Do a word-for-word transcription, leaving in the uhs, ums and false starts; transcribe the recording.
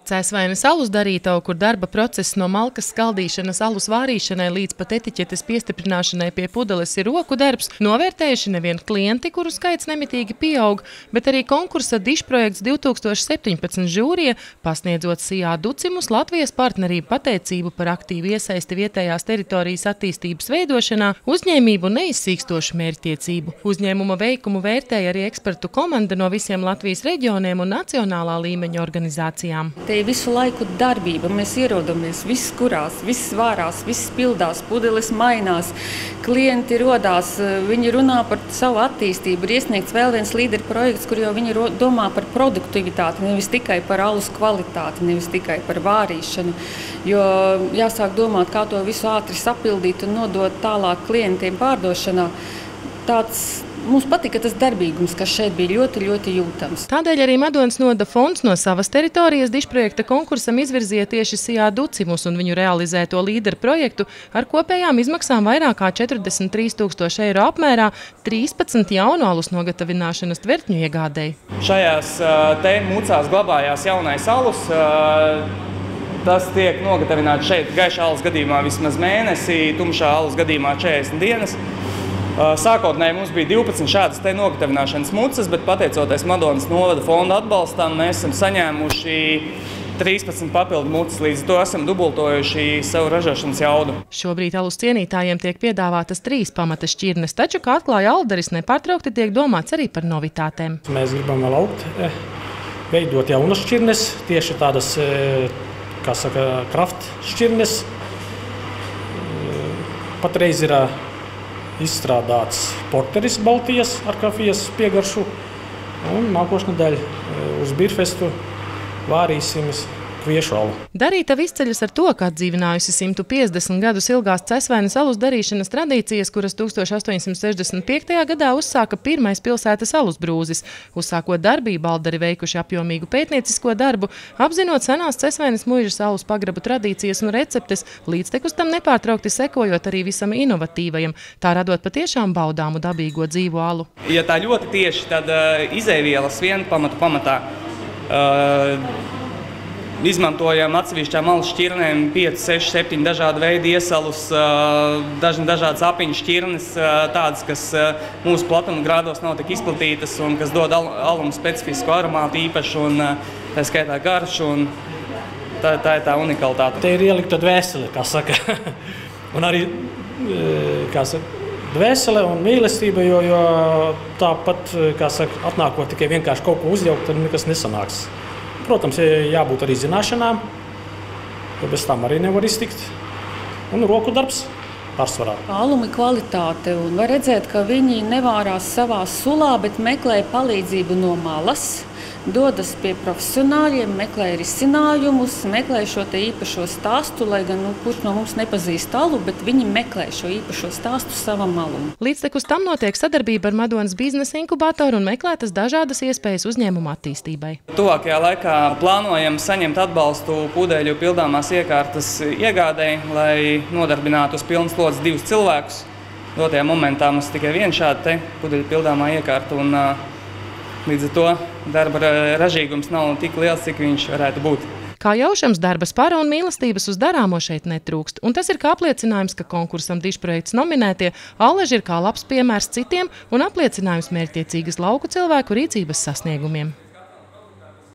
Cēsvainas alus darītavu, kur darba process no malkas skaldīšanas alus vārīšanai līdz pat etiķetes piestiprināšanai pie pudeles ir roku darbs, novērtējuši nevien klienti, kuru skaits nemitīgi pieaug, bet arī konkursa dišprojekts divi tūkstoši septiņpadsmit žūrija, pasniedzot Sijā Ducimus Latvijas partnerību pateicību par aktīvu iesaisti vietējās teritorijas attīstības veidošanā, uzņēmību un neizsīkstošu mērķtiecību. Uzņēmuma veikumu vērtēja arī ekspertu komanda no visiem Latvijas reģioniem un nacionālā līmeņa organizācijām. Te ir visu laiku darbība, mēs ierodamies, viss kurās, viss vārās, viss pildās, pudeles mainās, klienti rodās, viņi runā par savu attīstību, ir iesniegts vēl viens līderu projekts, kur jau viņi domā par produktivitāti, nevis tikai par alus kvalitāti, nevis tikai par vārīšanu, jo jāsāk domāt, kā to visu ātri sapildīt un nodot tālāk klientiem pārdošanā. Tāds Mums patika tas darbīgums, kas šeit bija ļoti, ļoti jūtams. Tādēļ arī Madonas noda fonds no savas teritorijas dišprojekta konkursam izvirzīja tieši Sijā Ducimus un viņu realizēto līderu projektu ar kopējām izmaksām vairāk kā četrdesmit trīs tūkstoši eiro apmērā trīspadsmit jaunu alus nogatavināšanas tvertņu iegādēji. Šajās te mucās glabājās jaunais alus. Tas tiek nogatavināts šeit gaišā alus gadījumā vismaz mēnesi, tumšā alus gadījumā četrdesmit dienas. Sākotnēji mums bija divpadsmit šādas te nogatavināšanas mucas, bet pateicoties Madonas novada fonda atbalstam, mēs esam saņēmuši trīspadsmit papildu mucas, līdz to esam dubultojuši savu ražošanas jaudu. Šobrīd alus cienītājiem tiek piedāvātas trīs pamata šķirnes, taču, kā atklāja Aldaris, nepārtraukti tiek domāts arī par novitātēm. Mēs gribam vēl augt, veidot jaunas šķirnes, tieši tādas, kā saka, kraft šķirnes. Patreiz ir izstrādāts porteris Baltijas ar kafijas piegaršu, un nākošu nedēļu uz Birfestu vārīsim kviešu alu. Darītava izceļas ar to, ka atdzīvinājusi simtu piecdesmit gadus ilgās Cēsvainas alus darīšanas tradīcijas, kuras tūkstoš astoņsimt sešdesmit piektajā gadā uzsāka pirmais pilsētas alus brūzis. Uzsākot darbību, Aldari veikuši apjomīgu pētniecisko darbu, apzinot senās Cēsvainas muižas alus pagrabu tradīcijas un receptes, līdztekus tam nepārtraukti sekojot arī visam inovatīvajam, tā radot patiešām baudāmu dabīgo dzīvo alu. Ja tā ļoti tieši, tad uh, izēvielas viena pamatu pamatā. Uh, Izmantojam atsevišķām alus šķirnēm pieci, seši, septiņi dažādi veidi iesalus, daži dažādas apiņu šķirnes, tādas, kas mūsu platuma grādos nav tik izplatītas un kas dod al alumu specifisku aromātu īpašu un tā skaitā garšu, un tā, tā ir tā unikalitāte. Te ir ielikta dvēsele, kā saka, un arī, kā saka, dvēsele un mīlestība, jo, jo tāpat, kā saka, atnākot tikai vienkārši kaut ko uzjaukt, tad nekas nesanāks. Protams, jābūt arī zināšanām, jo bez tam arī nevar iztikt. Un roku darbs pārsvarā. Alumi kvalitāte, un var redzēt, ka viņi nevārās savā sulā, bet meklē palīdzību no malas, dodas pie profesionāļiem, meklē risinājumus, meklē šo te īpašo stāstu, lai gan nu, kurš no mums nepazīst alu, bet viņi meklē šo īpašo stāstu savam alum. Līdztekus tam notiek sadarbība ar Madonas biznesa inkubatoru un meklētas dažādas iespējas uzņēmuma attīstībai. Tuvākajā laikā plānojam saņemt atbalstu pudeļu pildāmās iekārtas iegādēji, lai nodarbinātu uz pilnas slodzes divus cilvēkus. Dotajā momentā mums tikai viena šāda te pudeļu pildāmā iekārta, un līdz ar to darba ražīgums nav tik liels, cik viņš varētu būt. Kā jaušams, darba spara un mīlestības uz darāmo šeit netrūkst, un tas ir kā apliecinājums, ka konkursam dišprojekts nominētie Alleži ir kā labs piemērs citiem un apliecinājums mērķtiecīgas lauku cilvēku rīcības sasniegumiem.